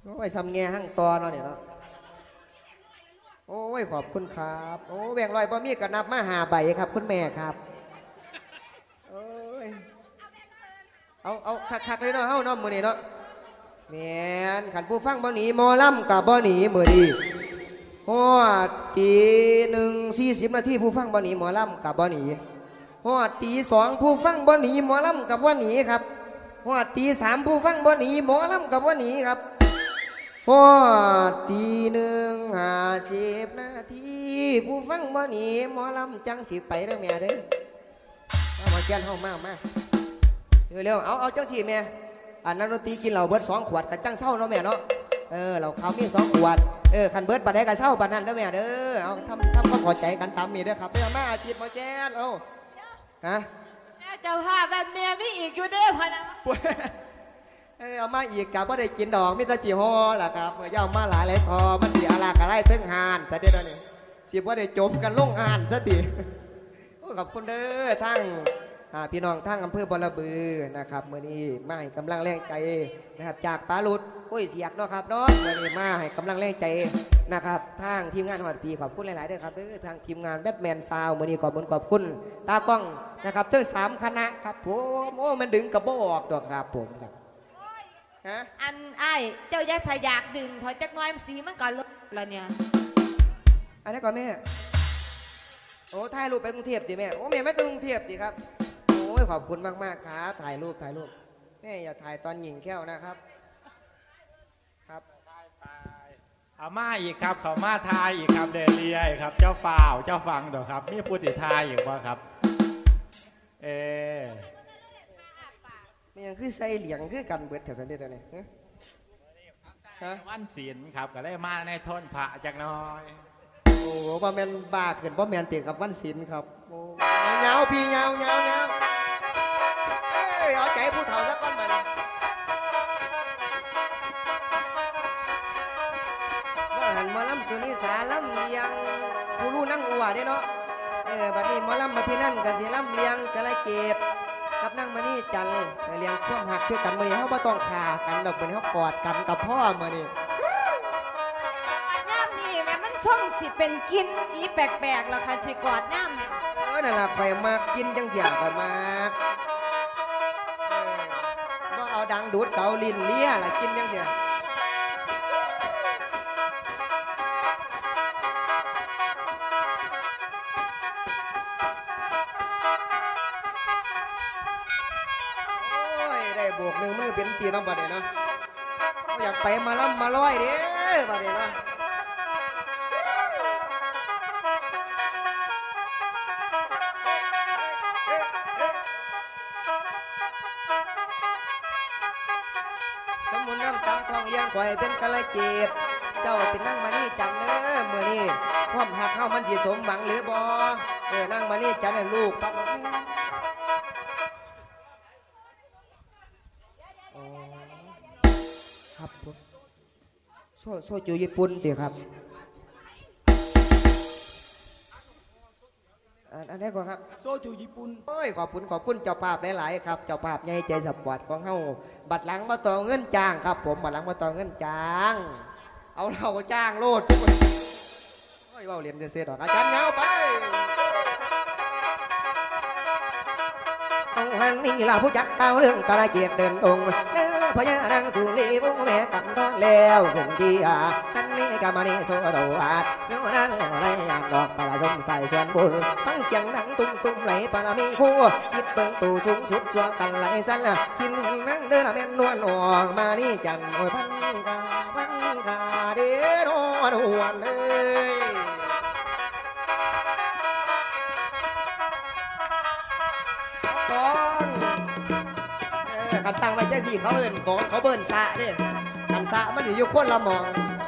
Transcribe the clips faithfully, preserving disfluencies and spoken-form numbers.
โอ้ยซ้ำแง่หั่งตอเนาะเนี่ยเนาะโอ้ยขอบคุณครับโอ้แบ่งร้อยบ่มีกระนับมาหาใบครับคุณแม่ครับโอ้ยเอาเอาคักๆเลยเนาะเฮ้าเนาะมือนี่เนาะแม่นขันผู้ฟังบ่หนีหมอลำกับบ่หนีมือดีฮอดตีหนึ่งสี่สิบนาทีผู้ฟังบ่หนีหมอลำกับบ่หนีฮอดตีสองผู้ฟังบ่หนีหมอลำกับบ่หนีครับฮอดตีสามผู้ฟังบ่หนีหมอลำกับบ่หนีครับฮอดตีหนึ่งห้าสิบนาทีผู้ฟังบ่หนีหมอลำจังสิไปเด้อแม่เด้อเอามาแจ้นเฮามามาเร็วๆเอาเอาจังสิแม่อันนั้นดนตรีกินเหล้าเบิดสองขวดกับจังเศร้าเนาะแม่เนาะเออเหล้าขาวมีสองขวดเออคันเบิดบัดได้กับเศร้าบัดนั้นเด้อแม่เด้อเอาทำทำก็พอใจกันตามนี่เด้อครับเด้อมาอาทิตย์มาแจ้นเอาฮะแม่เจ้าภาพแบบเมียไม่อีกอยู่เด้อพะนะเออเอามาอีกกับว่าได้กินดอกมิตรจีฮอล่ะครับเมื่อย่ามาหลายหลายทอมันสีอะไรกะไรเทิงหานซะเด้อเนี่ยสิว่าได้จมกันลงหานซะทีขอบคุณเด้อทั้งพี่น้องทั้งอำเภอบอระบือนะครับเมื่อนี้มาให้กำลังแรงใจนะครับจากปาลุดกุ้ยเสียกเนาะครับเนาะเมื่อนี้มาให้กำลังแรงใจนะครับทางทีมงานหอดปีขอบคุณหลายๆด้วยครับเด้อทางทีมงานแบทแมนซาวเมื่อนี้ขอบคุณขอบคุณตากล้องนะครับทั้งสามคณะครับผมโอ้มันดึงกระบอกตัวครับผมครับอันไอ้เจ้าอย่าใส่อยากดึงถอยจักน้อยสีมันก่อนลดแล้วเนี่ยอันนี้ก่อนแม่โอ้ถ่ายรูปไปกรุงเทพดิแม่โอ้แม่ไม่ต้องกรุงเทพดิครับโอ้ยขอบคุณมากๆครับถ่ายรูปถ่ายรูปแม่อย่าถ่ายตอนหญิงแก้วนะครับครับเอามาอีกครับเขามาทายอีกครับเดลียครับเจ้าฝ่าวเจ้าฟังเดี๋ยวครับมีผู้ติดทายอีกว่าครับเออมันยังคือใส่เหลียงคือกันเบิดแถวสันเดชอะไรฮะวันศีลครับก็ได้มาในทนพระจักน้อยโอ้บ่แมนบาขึ้นบ่แมนเตียกับวันศีลครับโอ้เงาพี่เงาเงาเงาเอ้ยเอาใจผู้เฒ่าสักวันมันว่าหันมาล้ำสุนิสาล้ำเลียงผู้รู้นั่งอัวได้เนาะเออบัดนี้มาล้ำมาพี่นั่นกันสิล้ำเลียงกะไรเก็บกับนั่งมานี่จันเลี้ยงควงหักคือกันมานี่เขาบ่ต้องขากันดอกมานี่เขากอดกันกับพ่อมานี่กอดย่ามนี่แม่มันช่องสิเป็นกินสีแปลกๆแล้วค่ะสิกอดย่ามเนี่ยเออนั่นแหละข่อยมากกินจังเสียข่อยมากก็เอาดังดูดเกาลินเลี้ยล่ะกินจังเสียบวกหนึ่งมือเป็นสีน้ำบัดเนี่ยเนาะอยากไปมาล่ำมาลอยเด้อบัดเนี่ยเนาะสมุนน้ำตำทองเลี้ยงข่อยเป็นกะละเจ็ดเจ้าเป็นนั่งมานี่จันเด้อเมื่อนี้ความหักเข้ามันสิสมหวังหรือบ่เออนั่งมานี่จันลูกปั๊บครับผมโซ่โซ่จูญี่ปุ่นเดี๋ยวครับอันนี้ก่อนครับโซ่จูญี่ปุ่นโอ้ยขอบคุณขอบคุณเจ้าภาพหลายๆครับเจ้าภาพใหญ่ใจสปอร์ตของเฮาบัตรหลังมาต่อเงินจ้างครับผมบัตรหลังมาต่อเงินจ้างเอาเราจ้างโลดทุกคนโอ้ยว่าเรียนเสียดอกอาจารย์เงาไปหันนี่ล่ะผู้จักเก้าเรื่องกระเกียดเดินองเนื้อพญานางสุรีวงแม่กับทอนแล้วขึ้นที่อาฉันนี่กำมานี่โซโตอาดเนื้อนั้นอะไรอย่างดอกปลาส้มไฟส่วนบุญฟังเสียงดังตุ้มตุ้มไหลปลามีคู่คิดเบิ่งตู่สูงสุดชัวกันไหลสั้นกินนั่งเดินแม่นวลออกมานี่จันโอ้ยพันกาพันกาเด้อนอนหวนเลยกันตั้งไว้ใจสี่เขาเบิ่นของเขาเบิ่นสะเนี่ยกันสะมันอยู่คนละมอง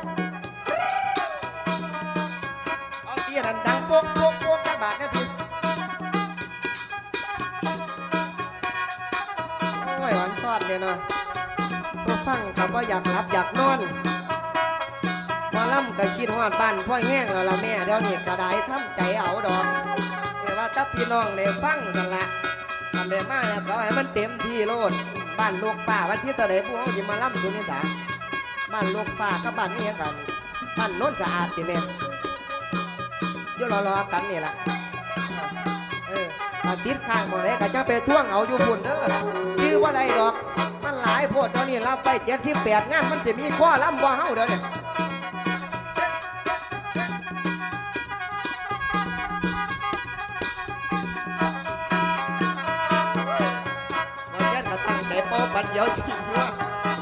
เอาเตี้ยนันดังโป๊กโป๊กโป๊กกระบาดนะพี่โอ้ยวันซอดเลยเนาะพวกฟังคำว่าอยากหลับอยากนอนมาล่ำก็คิดหอดบ้านพ่อแห้งแล้วละแม่เดี๋ยวนี้กระไดทำใจเอาดอกแต่ว่าถ้าพี่น้องเนี่ยฟังสันละทำได้มากแล้วก็ให้มันเต็มที่โลดบ้านลูกป่าวันที่ตะเดผู้เขาจะมาล่ำสุนิสาบ้านลูกฟ้ากับบ้านนี้กันบ้านโน้นสะอาดติแม่เดี๋ยวรอๆกันนี่แหละเออมาติดข้างหมดเลยก็จะไปท่วงเอาอยู่พุ่นเด้อยื้อว่าใดดอกมันหลายโพดตอนนี้รับไปเจ็ดสิบแปดงานมันจะมีข้อล้ำว่าเฮาเด้อเนี่ยมาแค่ก็ตั้งใจโป๊ปัดเดียวสิหัว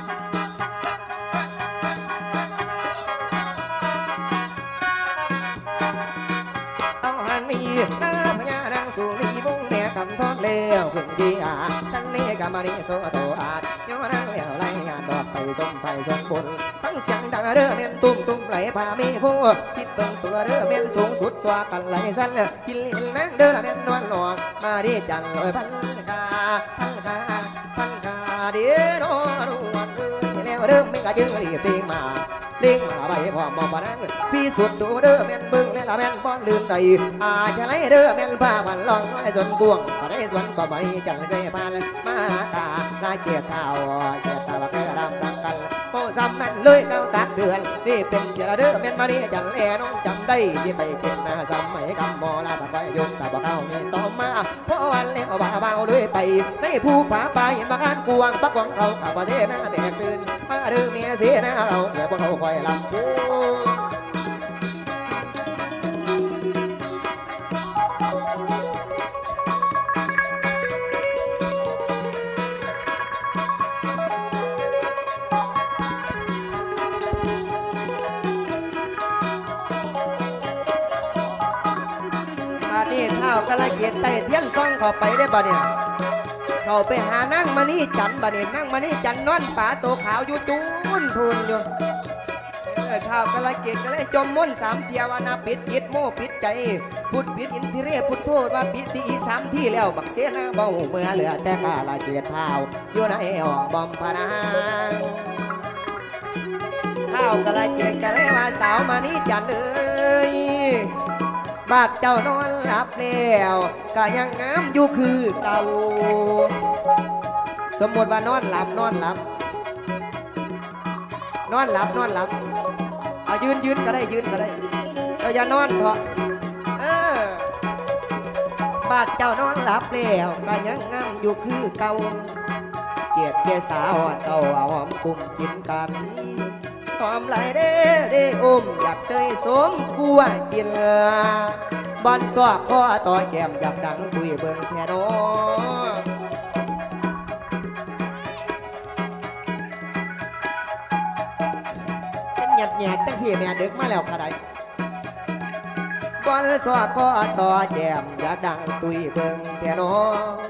น้าพญานางสู่มีบุ้งแม่กำทอดเลี้ยวขึ้นที่อาท่านนี้กำมานีโซโตอาดย้อนนั่งเลี้ยวไล่ยานดอกไปส้มไฟส้มบนทั้งเสียงดังเด้อเมียนตุ้มตุ้มไหลพามีผู้คิดเบิ่งตัวเด้อเมียนสูงสุดสวากันไหลสั้นกินลิ้นนั่งเด้อเมียนนวลหลอกมาดีจันลอยพันกาพันกาพันกาเดี๋ยวรวนเอ้ยแล้วเริ่มไม่กระจึงรีบเพลงมาเลี้ยงมาใบพร้อมมองมานั่งพี่สุดดูเด้อแม่นเบิ่งและละแม่นป้อนลืมใจอาจะไหลเด้อแม่นผ้าพันลองไอ้ส่วนกวงมาได้ส่วนก็มาดีจันเคยพานมาตาหน้าเกียรติเท้าเกียรติตาว่าเคยรำดังกันโอ้ซ้ำแม่นเลยเก้าตักเดือนนี่เป็นเกียรติเด้อแม่นมาดีจันแลน้องจำได้ที่ไปกินนาซ้ำไม่กำมอลาบัดไว้ยมแต่บ่เข้ามีต่อมาเพราะวันเลี้ยวบ่าเบาเลยไปในภูผาไปมาการกวงปักกวงเขาขับประเทศหน้าแตกตื่นมาเด้อเมียเสียหน้าเอาเดี๋ยวพวกเขาคอยลำพูมาที่เท้ากระเกียดไต่เทียนซ่องเข้าไปได้บ่เนี่ยเข้าไปหานั่งมานี่จันบ่เนี่ยนั่งมานี่จันนอนป่าโตขาวอยู่จูนพูนอยู่เท้ากระเกียดก็เลยจมม่นสามเทียวนาปิดจิตโมปิดใจพุทธปิดอินทิเรพุทโทษว่าปิดที่อีสามที่แล้วบักเสียนาเบาเมื่อเหลือแต่กาละเกียดเท้าอยู่ในห้องบอมพนางเท้ากระเกียดก็เลยว่าสาวมานี่จันเอ้ยบาดเจ้านอนหลับแล้วก็ยังงามอยู่คือเก่าสมมติว่านอนหลับนอนหลับนอนหลับนอนหลับเอายืนยืนก็ได้ยืนก็ได้ก็อย่านอนเถอะเออบาดเจ้านอนหลับแล้วก็ยังงามอยู่คือเก่าเกียรติเกษาอ่อนเก่าเอาหอมกุ้มกินกันหอมไหลเด้เด้อมอยากเสยสมกัวกินบอนสอบพ่อต่อแก้มอยากดังตุยเบิ่งแท่นอเป็นหยัดหยัดจังที่แม่ดึกมาแล้วกระไดบอนสอบพ่อต่อแก้มอยากดังตุยเบิ่งแท่นอ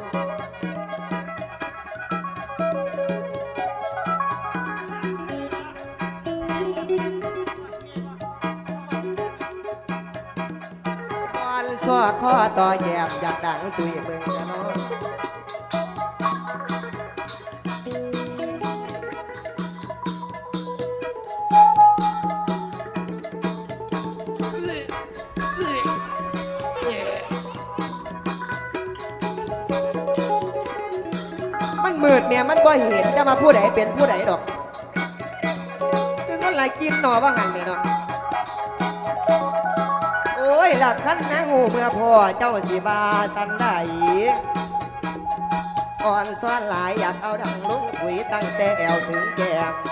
ซ้อข้อต่อแยบอยากดังตุยเบิ่งจะน้องมันมืดเนี่ยมันบ่เห็นจะมาผู้ใดเป็นผู้ใดดอกคือคนไรกินหนอว่าหันเนี่ยเนาะโอ้ยหลักขันนะงูเมื่อพ่อเจ้าสีบาสันได้อ่อนซ้อนหลายอยากเอาดังลุงคุยตั้งแต่แอวถึงแก้ม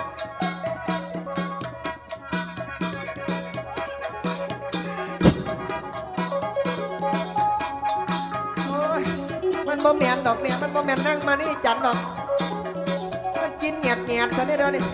โอ้ยมันบ่แมนดอกเนี่ยมันบ่แมนนั่งมานี่จันดอกมันกินเงียบเงียบซะได้เด้อนี่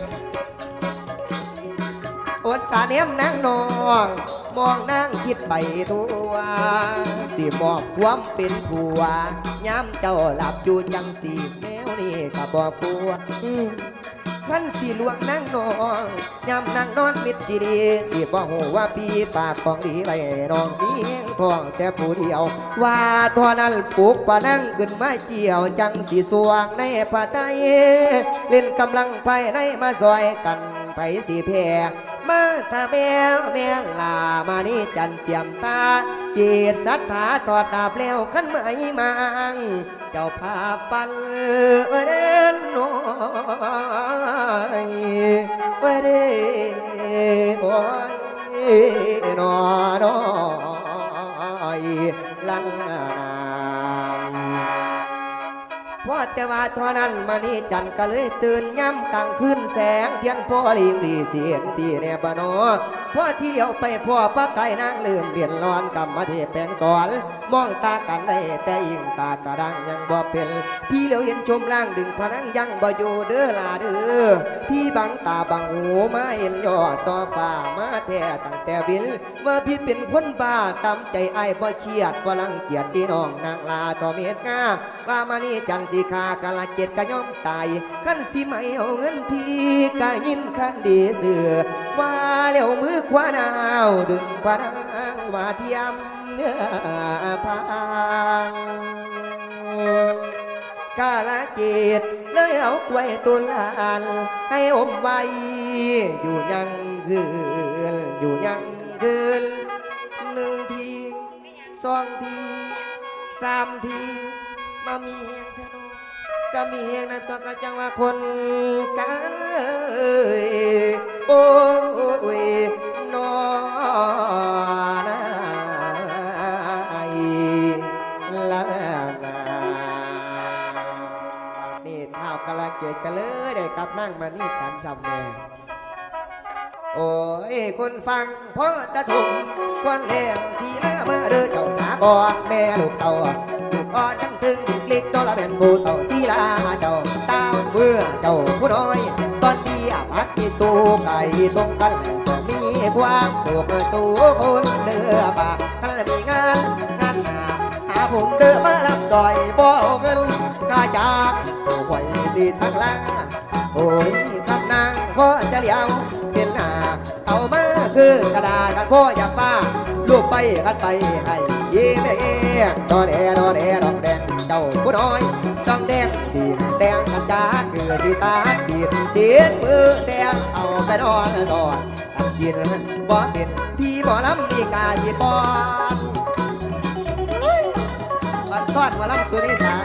อดสาเนียมนั่งนองมองนั่งคิดไปทั่วสิบอกความเป็นผัวย้ำเจ้าหลับอยู่จังสีแนวนี่ก็บอกผัวขันสีลวงนั่งนองย้ำนั่งนอนมิดจีดีสิบอกหัวพี่ปากของดีไปน้องมีแห้งทองแต่ผู้เดียวว่าทอนั้นปลุกปานั่งขึ้นมาเกี่ยวจังสีสวงในผ้าไตเล่นกำลังภายในมาซอยกันไปสีแพรมาถ้าแม่แม่ลามานี่จันเตรียมตาจีดศรัทธาทอดดาบแล้วขันไม่มังเจ้าพาปันเดินน้อยไว้เด้โอ้ยนอน้อยลังนามพอแต่ว่าเท่านั้นมานี่จันก็เลยตื่นย้ำกลางคืนแสงเทียนพ่อลีมรีเสียนที่แนบนอพ่อที่เลี้ยวไปพ่อพระไก่นางลืมเบียนร้อนกรรมเทพแปลงสอนมองตากันได้แต่ยิ่งตากระดังยังบ่เป็นพี่เหลียวเห็นชมล่างดึงพนังยังบ่อยู่เด้อลาเด้อพี่บังตาบังหูมาเห็นยอดซอฟ้ามาแท้ตั้งแต่บินเมื่อพี่เป็นคนบ้าตามใจไอ้บ่เครียดบ่ลังเกียจพี่น้องนางลาต่อเม็ดงาว่ามานี่จันสีขากะละเจ็ดกะย่อมตายขั้นสิไม่เอาเงินพี่กะยินขั้นดีเสือว่าเลี้ยวมือขวานาวดึงพนังมาเทียมเนื้อพังกาลเจ็ดเลยเอากล้วยตุลานให้อมไว้อยู่ยังคืนอยู่ยังคืนหนึ่งทีสองทีสามทีมามีเฮงเทโนก็มีเฮงนั่นตัวกระจังว่าคนกันเอ้ยโอ้ยนอนายละนานี่เท้ากะละเกดกันเลยได้กลับนั่งมานี่กันสำเนียงโอ้ยคนฟังพ่อจะสมควรเลี้ยงสีหน้าเมื่อเดินเจ้าสากอแม่ลูกเต่าลูกอ่อนจังถึงกลิกโดนละเป็นผู้เต่าสีลาเจ้าเต้าเมื่อเจ้าผู้น้อยตอนที่อาพัดที่ตู้ไก่ตรงกันก็มีความสุขสู่คนเดือปากกันมีงานงานหาหาผมเดือมาลำซอยบ่เงินกาจากผู้หวยสีสังลาโอ้ยคำนางพ่อจะเลี้ยวเป็นหน้าเอามาคือกระดาษกันพ่ออยากป้าลูกไปกันไปให้ยิ้มเองดอนแอดอนแอดองแดงเจ้าผู้น้อยจ้องแดงสีแดงกันจานคือสีตาดีเสียมือแดงเอาไปนอนสอนกันกินบ่เป็นพี่บ่ลำมีกาสีบอนมันซ่อนมาลำสุนิสา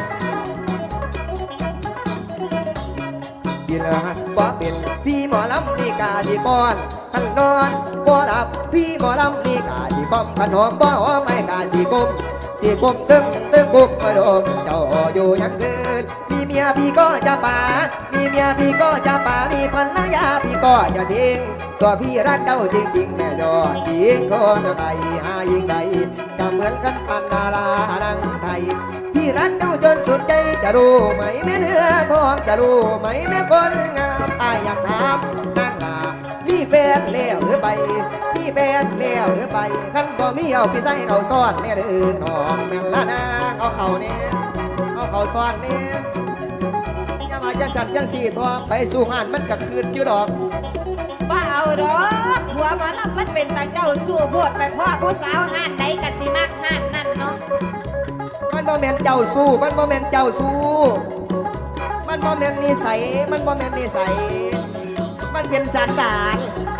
กินบ่เป็นพี่หมอลำมีกาสีบอนขันนอนบ่หลับพี่หมอลำมีกาสีกลมขันหอมบ่หอมไม่กาสีกลมสีกลมตึงตึงกุมมาดมเจ้าอยู่ยังเกินมีเมียพี่ก็จะป่ามีเมียพี่ก็จะป่ามีภรรยาพี่ก็จะทิ้งตัวพี่รักเจ้าจริงๆแม่ยอดหญิงคนใดหายิ่งใดจะเหมือนกันปันดาราดังไทยพี่รักเจ้าจนสุดใจจะรู้ไหมแม่เนื้อทองจะรู้ไหมแม่คนงามอายอยากถามนางลามีแฟนแล้วหรือไปมีแฟนแล้วหรือไปขันบ่มีเอาพี่ใส่เขาซ่อนเนี่ยเด้อน้องแม่นละนางเอาเขาเนี่ยเอาเขาซ่อนเนี่ยอย่ามาจังสันจังสีทอไปสู่งานมันก็คืนอยู่ดอกว่าเอาดอกหัวมาลับมันเป็นตาเจ้าสู้โพดไปพ่อผู้สาวห้านใดกันสิมักห้านนั่นเนาะมันบ่แม่นเจ้าสู้มันบ่แม่นเจ้าสู้มันบ่แม่นนิสัยมันบ่แม่นนิสัยมันเป็นสันดาน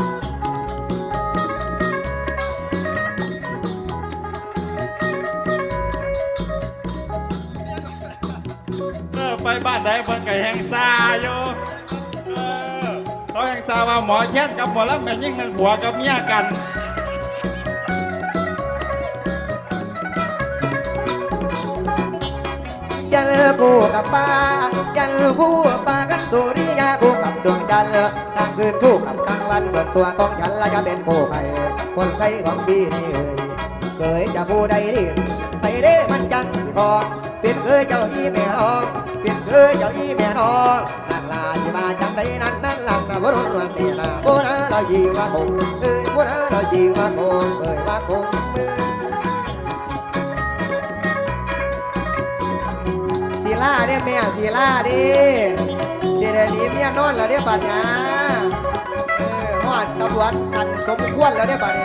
เออไปบ้านใดเพิ่นก็แหงซาอยู่เออเขาแหงซาว่าหมอแค้นกับหมอลำกันยิ่งกันผัวกับเมียกันจันทร์คู่กับป้าจันทร์คู่ป้ากันสุริยาคู่กับดวงจันทร์กลางคืนคู่กับกลางวันส่วนตัวของฉันละจะเป็นคู่ใครคนใครของพี่นี่เอ่ยเคยจะผู้ใดดีไปเด้มันจังสิคอเป็นเคยเจ้าอีแม่รองเป็นเคยเจ้าอีแม่รองนางลาที่มาจังใดนั้นนั้นหลังนะบนวันนี้นะโบนะเรายิงมาคงเอ้ยโบนะเรายิงมาคงเอ้ยมาคงสีล่าเด้แม่สีล่าดิสีแดงนี้เมียนอนแล้วเด้บัดนี้เออหอดตำรวจขันสมควรแล้วเด้บัดนี้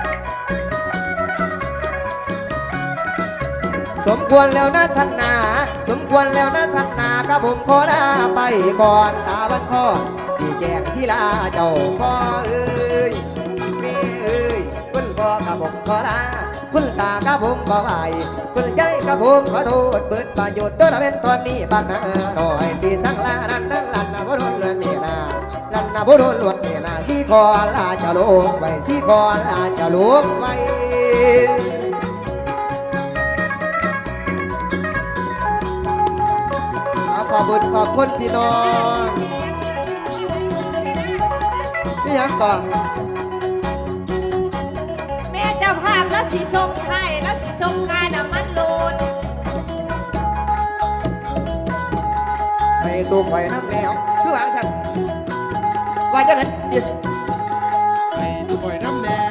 สมควรแล้วนะท่านนาสมควรแล้วนะท่านนาก็ผมขอลาไปก่อนตาบันคอสีแจงสีลาเจ้าพ่อเอ้ยแม่เอ้ยคุณพ่อกับผมขอลาคุณตากับผมขอไปคุณยายกับผมขอโทษเปิดประโยชน์ด้วยละเป็นตอนนี้บ้านนาหน่อยสีสังลานั้นนั้นลันนะพระรุ่นเรือนนี่นาลกันนะบุรุษหลวดเนี่ยนะสีคอลาจะลุกไว้สีคอลาจะลุกไว้ขอบคุณขอบคุณพี่น้องนี่ยังก่อนแม่เจ้าภาพแล้วสีส้มไทยแล้วสีส้มกายน้ำมันโลนไปตัวไฟน้ำแนวคือว่าสั่นว่าจะไหนไปตัวไฟน้ำแนว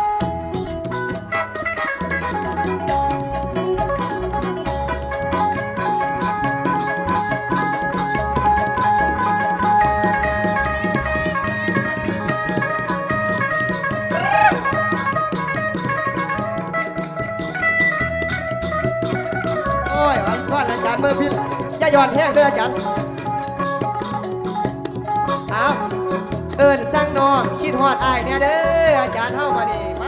อาจารย์เมื่อพิษจะย้อนแห้งเด้ออาจารย์เอาเอิญสร้างน้องคิดฮอดอ้ายเนี่ยเด้ออาจารย์เฮามานี่